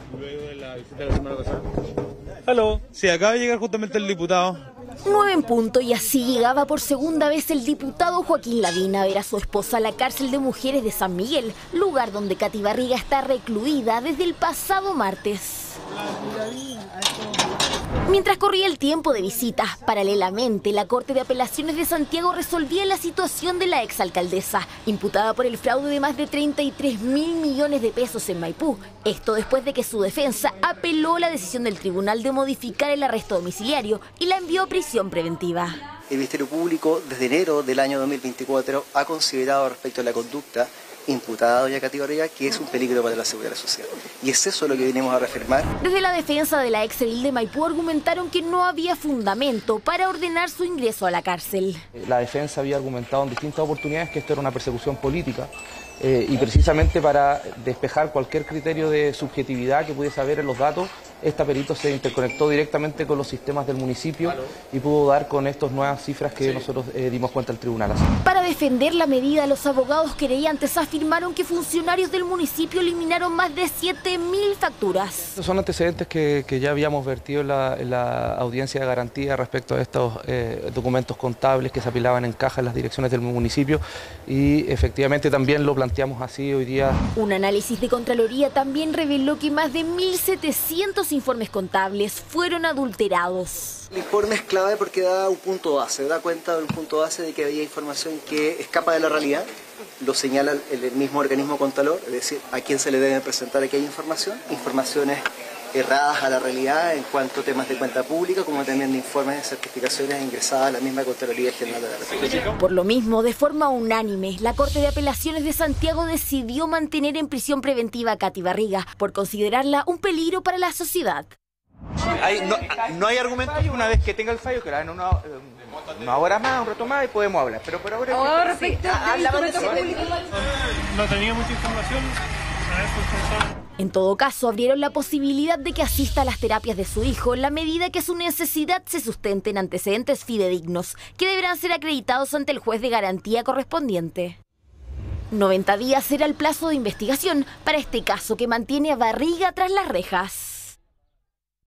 luego de la visita de la semana pasada. Aló, sí, acaba de llegar justamente el diputado. 9 en punto y así llegaba por segunda vez el diputado Joaquín Lavín a ver a su esposa a la cárcel de mujeres de San Miguel, lugar donde Katy Barriga está recluida desde el pasado martes. Mientras corría el tiempo de visita, paralelamente la Corte de Apelaciones de Santiago resolvía la situación de la exalcaldesa, imputada por el fraude de más de 33.000 millones de pesos en Maipú. Esto después de que su defensa apeló la decisión del tribunal de modificar el arresto domiciliario y la envió a prisión preventiva. El Ministerio Público, desde enero del año 2024, ha considerado respecto a la conducta imputada a doña Katy Barriga que es un peligro para la seguridad social. Y es eso lo que venimos a reafirmar. Desde la defensa de la ex edil de Maipú argumentaron que no había fundamento para ordenar su ingreso a la cárcel. La defensa había argumentado en distintas oportunidades que esto era una persecución política y precisamente para despejar cualquier criterio de subjetividad que pudiese haber en los datos, esta perito se interconectó directamente con los sistemas del municipio y pudo dar con estas nuevas cifras que nosotros dimos cuenta al tribunal. Para defender la medida, los abogados querellantes afirmaron que funcionarios del municipio eliminaron más de 7.000 facturas. Estos son antecedentes que ya habíamos vertido en la audiencia de garantía respecto a estos documentos contables que se apilaban en caja en las direcciones del municipio y efectivamente también lo planteamos así hoy día. Un análisis de Contraloría también reveló que más de 1.700 informes contables fueron adulterados. El informe es clave porque da un punto base, da cuenta de un punto base de que había información que escapa de la realidad, lo señala el mismo organismo Contralor, es decir, a quién se le debe presentar aquella información, informaciones erradas a la realidad en cuanto a temas de cuenta pública, como también de informes de certificaciones ingresadas a la misma Contraloría General de la República. Por lo mismo, de forma unánime, la Corte de Apelaciones de Santiago decidió mantener en prisión preventiva a Katy Barriga por considerarla un peligro para la sociedad. No hay argumento. Una vez que tenga el fallo, que la den una hora más, un rato más y podemos hablar. Pero por ahora... respecto a la No tenía mucha información. En todo caso, abrieron la posibilidad de que asista a las terapias de su hijo en la medida que su necesidad se sustente en antecedentes fidedignos, que deberán ser acreditados ante el juez de garantía correspondiente. 90 días será el plazo de investigación para este caso que mantiene a Barriga tras las rejas.